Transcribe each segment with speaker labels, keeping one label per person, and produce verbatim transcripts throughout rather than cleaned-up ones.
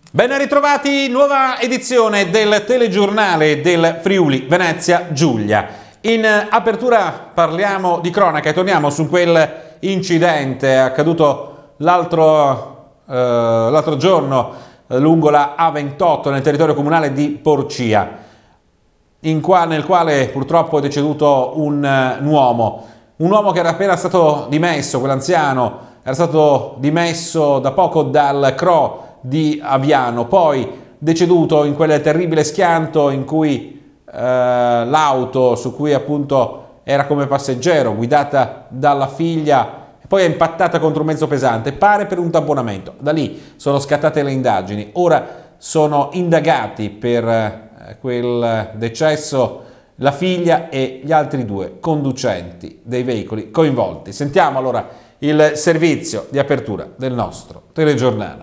Speaker 1: Ben ritrovati, nuova edizione del telegiornale del Friuli Venezia Giulia. In apertura parliamo di cronaca e torniamo su quel incidente accaduto l'altro eh, l'altro giorno eh, lungo la A ventotto nel territorio comunale di Porcia, in qua, nel quale purtroppo è deceduto un, un uomo, un uomo che era appena stato dimesso, quell'anziano, era stato dimesso da poco dal C R O di Aviano, poi deceduto in quel terribile schianto in cui eh, l'auto su cui appunto era come passeggero, guidata dalla figlia, poi è impattata contro un mezzo pesante, pare per un tamponamento. Da lì sono scattate le indagini, ora sono indagati per eh, quel decesso la figlia e gli altri due conducenti dei veicoli coinvolti. Sentiamo allora il servizio di apertura del nostro telegiornale.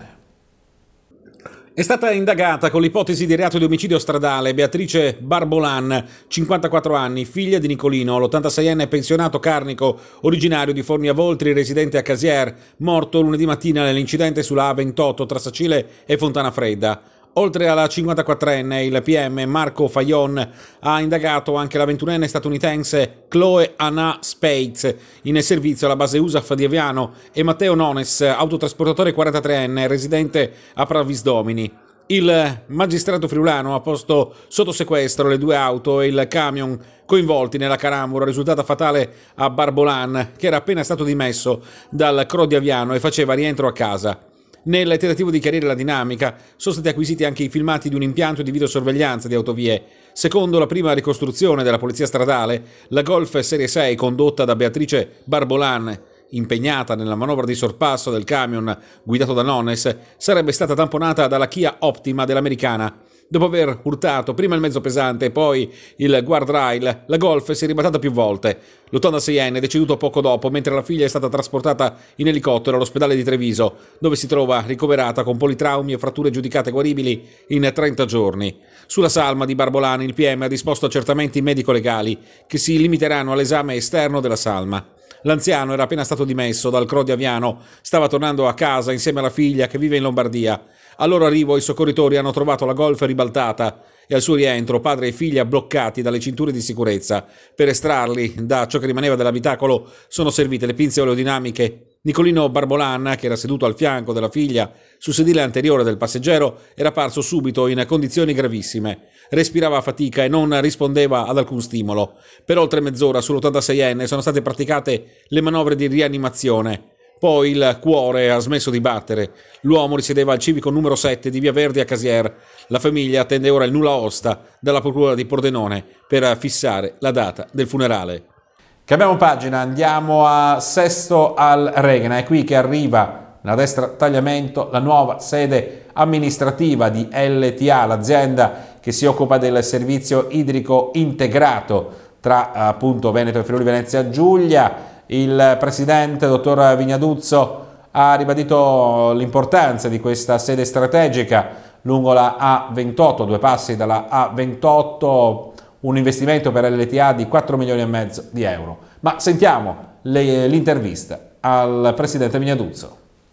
Speaker 1: È stata indagata con l'ipotesi di reato di omicidio stradale Beatrice Barbolan, cinquantaquattro anni, figlia di Nicolino, l'ottantaseienne pensionato carnico originario di Fornia Voltri, residente a Casier, morto lunedì mattina nell'incidente sulla A ventotto tra Sacile e Fontana Fredda. Oltre alla cinquantaquattrenne, il P M Marco Fajon ha indagato anche la ventunenne statunitense Chloe Anna Spates, in servizio alla base U S A F di Aviano, e Matteo Nones, autotrasportatore quarantatreenne, residente a Pravisdomini. Il magistrato friulano ha posto sotto sequestro le due auto e il camion coinvolti nella carambola risultata fatale a Barbolan, che era appena stato dimesso dal C R O di Aviano e faceva rientro a casa. Nel tentativo di chiarire la dinamica sono stati acquisiti anche i filmati di un impianto di videosorveglianza di autovie. Secondo la prima ricostruzione della polizia stradale, la Golf Serie sei condotta da Beatrice Barbolan, impegnata nella manovra di sorpasso del camion guidato da Nones, sarebbe stata tamponata dalla Kia Optima dell'americana. Dopo aver urtato prima il mezzo pesante e poi il guardrail, la Golf si è ribaltata più volte. l'ottantaseienne è deceduto poco dopo, mentre la figlia è stata trasportata in elicottero all'ospedale di Treviso, dove si trova ricoverata con politraumi e fratture giudicate guaribili in trenta giorni. Sulla salma di Barbolani il P M ha disposto accertamenti medico-legali che si limiteranno all'esame esterno della salma. L'anziano era appena stato dimesso dal C R O di Aviano, stava tornando a casa insieme alla figlia che vive in Lombardia. Al loro arrivo i soccorritori hanno trovato la Golf ribaltata e al suo rientro padre e figlia bloccati dalle cinture di sicurezza. Per estrarli da ciò che rimaneva dell'abitacolo sono servite le pinze oleodinamiche. Nicolino Barbolan, che era seduto al fianco della figlia sul sedile anteriore del passeggero, era apparso subito in condizioni gravissime. Respirava a fatica e non rispondeva ad alcun stimolo. Per oltre mezz'ora sull'ottantaseienne sono state praticate le manovre di rianimazione. Poi il cuore ha smesso di battere. L'uomo risiedeva al civico numero sette di Via Verdi a Casier. La famiglia attende ora il nulla osta dalla procura di Pordenone per fissare la data del funerale. Cambiamo pagina, andiamo a Sesto al Regna. È qui che arriva, nella destra tagliamento, la nuova sede amministrativa di L T A, l'azienda che si occupa del servizio idrico integrato tra appunto Veneto e Friuli Venezia Giulia. Il presidente, dottor Vignaduzzo, ha ribadito l'importanza di questa sede strategica lungo la A ventotto, due passi dalla A ventotto, un investimento per L T A di quattro milioni e mezzo di euro. Ma sentiamo l'intervista al presidente Vignaduzzo.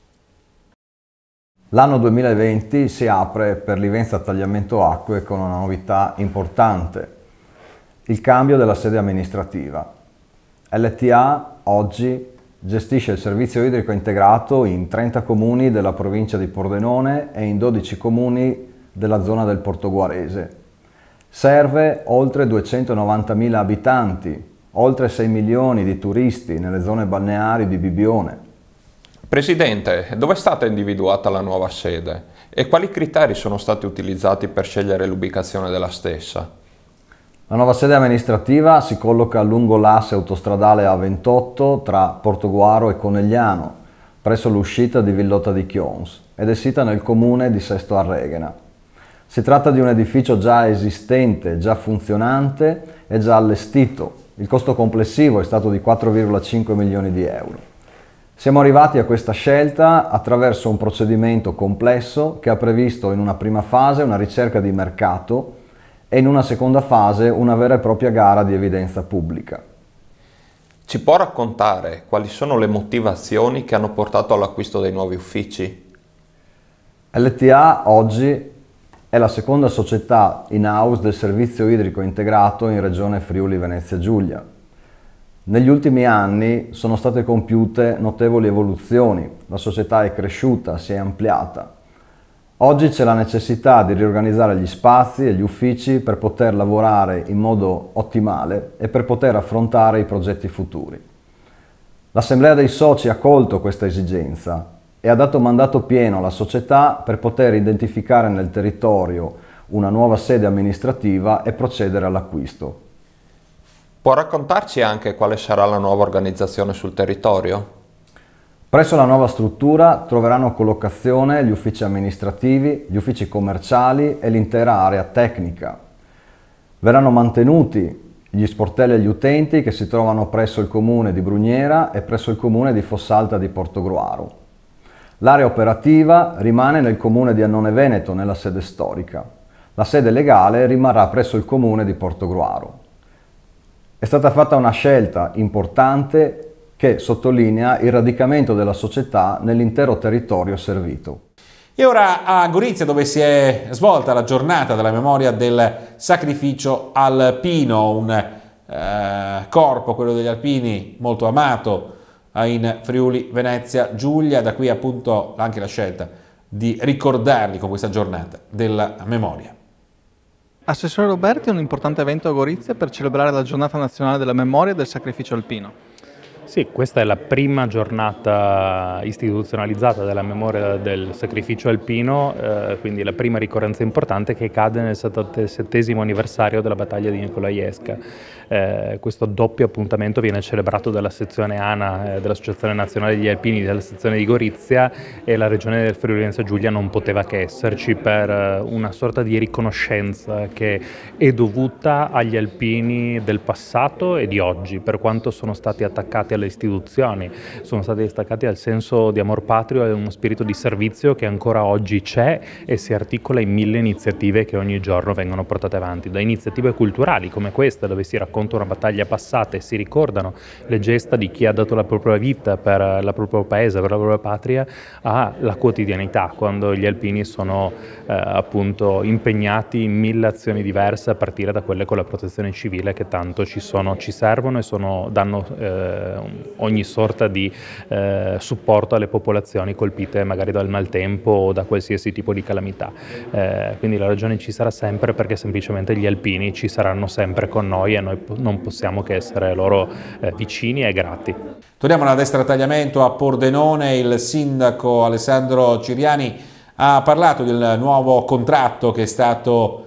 Speaker 2: L'anno duemilaventi si apre per Livenza Tagliamento Acque con una novità importante, il cambio della sede amministrativa. L T A oggi gestisce il servizio idrico integrato in trenta comuni della provincia di Pordenone e in dodici comuni della zona del Portoguarese. Serve oltre duecentonovantamila abitanti, oltre sei milioni di turisti nelle zone balneari di Bibbione.
Speaker 3: Presidente, dove è stata individuata la nuova sede e quali criteri sono stati utilizzati per scegliere l'ubicazione della stessa?
Speaker 2: La nuova sede amministrativa si colloca lungo l'asse autostradale A ventotto tra Portoguaro e Conegliano, presso l'uscita di Villotta di Chions, ed è sita nel comune di Sesto al Reghena. Si tratta di un edificio già esistente, già funzionante e già allestito. Il costo complessivo è stato di quattro virgola cinque milioni di euro. Siamo arrivati a questa scelta attraverso un procedimento complesso che ha previsto in una prima fase una ricerca di mercato e in una seconda fase una vera e propria gara di evidenza pubblica.
Speaker 3: Ci può raccontare quali sono le motivazioni che hanno portato all'acquisto dei nuovi uffici?
Speaker 2: L T A oggi è la seconda società in-house del servizio idrico integrato in regione Friuli Venezia Giulia. Negli ultimi anni sono state compiute notevoli evoluzioni, la società è cresciuta, si è ampliata. Oggi c'è la necessità di riorganizzare gli spazi e gli uffici per poter lavorare in modo ottimale e per poter affrontare i progetti futuri. L'Assemblea dei soci ha colto questa esigenza e ha dato mandato pieno alla società per poter identificare nel territorio una nuova sede amministrativa e procedere all'acquisto.
Speaker 3: Può raccontarci anche quale sarà la nuova organizzazione sul territorio?
Speaker 2: Presso la nuova struttura troveranno collocazione gli uffici amministrativi, gli uffici commerciali e l'intera area tecnica. Verranno mantenuti gli sportelli agli utenti che si trovano presso il comune di Brugnera e presso il comune di Fossalta di Portogruaro. L'area operativa rimane nel comune di Annone Veneto, nella sede storica. La sede legale rimarrà presso il comune di Portogruaro. È stata fatta una scelta importante che sottolinea il radicamento della società nell'intero territorio servito.
Speaker 1: E ora a Gorizia, dove si è svolta la giornata della memoria del sacrificio alpino, un eh, corpo, quello degli alpini, molto amato in Friuli Venezia Giulia, da qui appunto anche la scelta di ricordarli con questa giornata della memoria.
Speaker 4: Assessore Roberti, è un importante evento a Gorizia per celebrare la giornata nazionale della memoria e del sacrificio alpino.
Speaker 5: Sì, questa è la prima giornata istituzionalizzata della memoria del sacrificio alpino, eh, quindi la prima ricorrenza importante che cade nel settantasettesimo anniversario della battaglia di Nicolaiesca. Eh, questo doppio appuntamento viene celebrato dalla sezione ANA, eh, dell'Associazione Nazionale degli Alpini della sezione di Gorizia, e la regione del Friuli Venezia Giulia non poteva che esserci per eh, una sorta di riconoscenza che è dovuta agli alpini del passato e di oggi, per quanto sono stati attaccati alle istituzioni, sono stati attaccati al senso di amor patrio e uno spirito di servizio che ancora oggi c'è e si articola in mille iniziative che ogni giorno vengono portate avanti, da iniziative culturali come questa, dove si racconta una battaglia passata e si ricordano le gesta di chi ha dato la propria vita per il proprio paese, per la propria patria, alla quotidianità, quando gli alpini sono eh, appunto impegnati in mille azioni diverse, a partire da quelle con la protezione civile che tanto ci sono, ci servono e sono, danno eh, ogni sorta di eh, supporto alle popolazioni colpite magari dal maltempo o da qualsiasi tipo di calamità. Eh, quindi la ragione ci sarà sempre, perché semplicemente gli alpini ci saranno sempre con noi e noi non possiamo che essere loro eh, vicini e grati.
Speaker 1: Torniamo alla destra tagliamento a Pordenone. Il sindaco Alessandro Ciriani ha parlato del nuovo contratto che è stato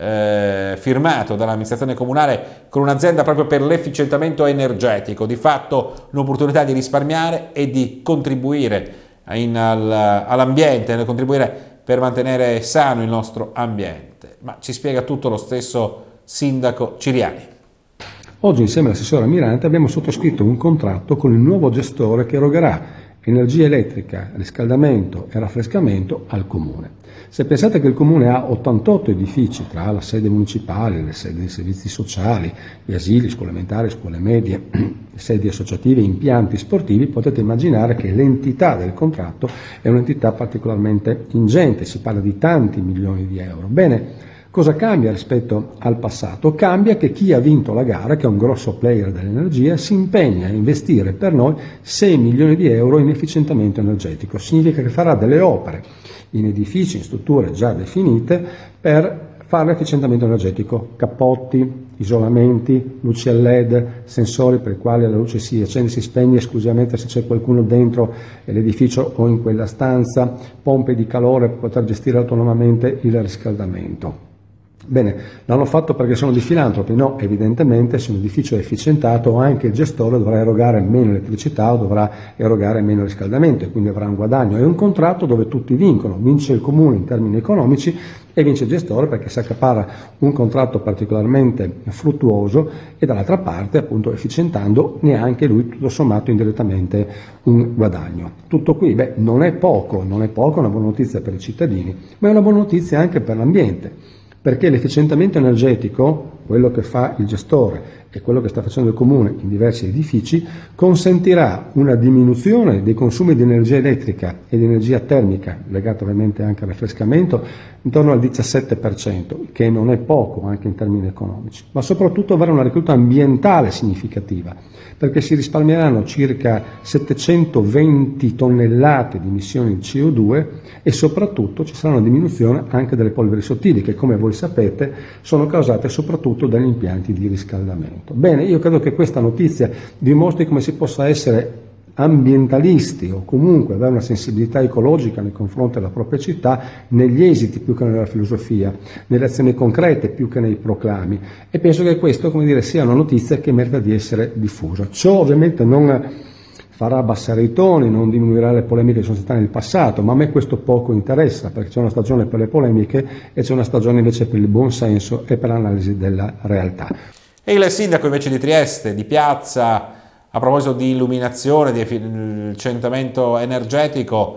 Speaker 1: Eh, firmato dall'amministrazione comunale con un'azienda proprio per l'efficientamento energetico, di fatto l'opportunità di risparmiare e di contribuire in, al, all'ambiente, contribuire per mantenere sano il nostro ambiente. Ma ci spiega tutto lo stesso sindaco Ciriani.
Speaker 6: Oggi insieme all'assessore Mirante abbiamo sottoscritto un contratto con il nuovo gestore che erogerà energia elettrica, riscaldamento e raffrescamento al Comune. Se pensate che il Comune ha ottantotto edifici, tra la sede municipale, le sedi dei servizi sociali, gli asili, scuole elementari, scuole medie, sedi associative, impianti sportivi, potete immaginare che l'entità del contratto è un'entità particolarmente ingente, si parla di tanti milioni di euro. Bene, cosa cambia rispetto al passato? Cambia che chi ha vinto la gara, che è un grosso player dell'energia, si impegna a investire per noi sei milioni di euro in efficientamento energetico. Significa che farà delle opere in edifici, in strutture già definite, per fare l'efficientamento energetico, cappotti, isolamenti, luci a led, sensori per i quali la luce si accende e si spegne esclusivamente se c'è qualcuno dentro l'edificio o in quella stanza, pompe di calore per poter gestire autonomamente il riscaldamento. Bene, l'hanno fatto perché sono di filantropi? No, evidentemente se un edificio è efficientato anche il gestore dovrà erogare meno elettricità o dovrà erogare meno riscaldamento e quindi avrà un guadagno. È un contratto dove tutti vincono, vince il Comune in termini economici e vince il gestore perché si accapara un contratto particolarmente fruttuoso e dall'altra parte appunto efficientando neanche lui tutto sommato indirettamente un guadagno. Tutto qui, beh, non è poco, non è poco, è una buona notizia per i cittadini, ma è una buona notizia anche per l'ambiente. Perché l'efficientamento energetico, quello che fa il gestore, e quello che sta facendo il Comune in diversi edifici, consentirà una diminuzione dei consumi di energia elettrica e di energia termica, legata ovviamente anche al raffrescamento, intorno al diciassette per cento, che non è poco anche in termini economici, ma soprattutto avrà una ricaduta ambientale significativa, perché si risparmieranno circa settecentoventi tonnellate di emissioni di C O due e soprattutto ci sarà una diminuzione anche delle polveri sottili, che come voi sapete sono causate soprattutto dagli impianti di riscaldamento. Bene, io credo che questa notizia dimostri come si possa essere ambientalisti o comunque avere una sensibilità ecologica nei confronti della propria città negli esiti più che nella filosofia, nelle azioni concrete più che nei proclami, e penso che questo, come dire, sia una notizia che merita di essere diffusa. Ciò ovviamente non farà abbassare i toni, non diminuirà le polemiche che sono state nel passato, ma a me questo poco interessa, perché c'è una stagione per le polemiche e c'è una stagione invece per il buon senso e per l'analisi della realtà.
Speaker 1: E il sindaco invece di Trieste, di Piazza, a proposito di illuminazione, di efficientamento energetico,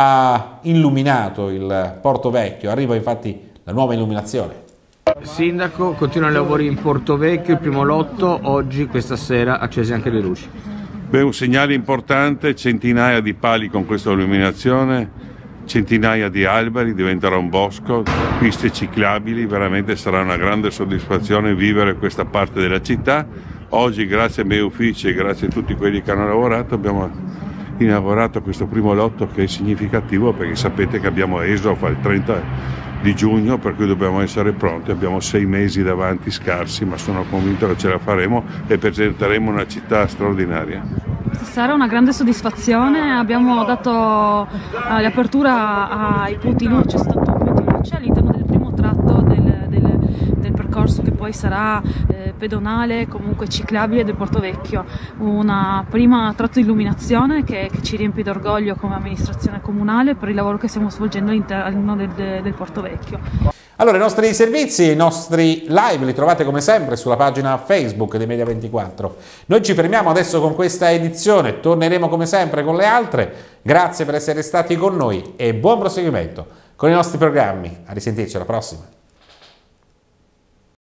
Speaker 1: ha illuminato il Porto Vecchio. Arriva infatti la nuova illuminazione.
Speaker 7: Sindaco, continuano i lavori in Porto Vecchio, il primo lotto, oggi, questa sera, accese anche le luci.
Speaker 8: Beh, un segnale importante, centinaia di pali con questa illuminazione, centinaia di alberi, diventerà un bosco, piste ciclabili, veramente sarà una grande soddisfazione vivere questa parte della città. Oggi, grazie ai miei uffici e grazie a tutti quelli che hanno lavorato, abbiamo inaugurato questo primo lotto, che è significativo perché sapete che abbiamo Esofa il trenta di giugno, per cui dobbiamo essere pronti. Abbiamo sei mesi davanti scarsi, ma sono convinto che ce la faremo e presenteremo una città straordinaria.
Speaker 9: Sarà una grande soddisfazione, abbiamo dato eh, l'apertura ai punti luce, è stato un punto luce all'interno del primo tratto del, del, del percorso che poi sarà eh, pedonale, comunque ciclabile del Porto Vecchio. Una prima tratto di illuminazione che, che ci riempie d'orgoglio come amministrazione comunale per il lavoro che stiamo svolgendo all'interno del, del Porto Vecchio.
Speaker 1: Allora, i nostri servizi, i nostri live li trovate come sempre sulla pagina Facebook di Media ventiquattro. Noi ci fermiamo adesso con questa edizione, torneremo come sempre con le altre. Grazie per essere stati con noi e buon proseguimento con i nostri programmi. A risentirci alla prossima.